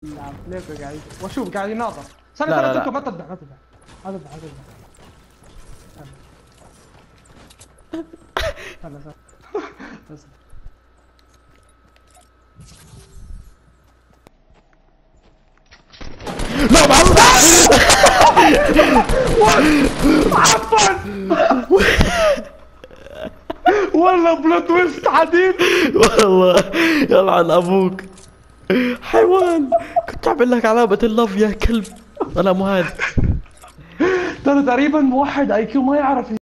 نعم ليه قاعد واشوف قاعد يناظر. لا لا لا ما تذبح ما تذبح ما تذبح ما تذبح. استنى بس لا محمد عفوا والله بلوت تويست حديد والله يلعن ابوك حيوان. كنت اعمل لك علامة اللف يا كلب. انا مو هذا ترى تقريبا موحد اي كيو ما يعرف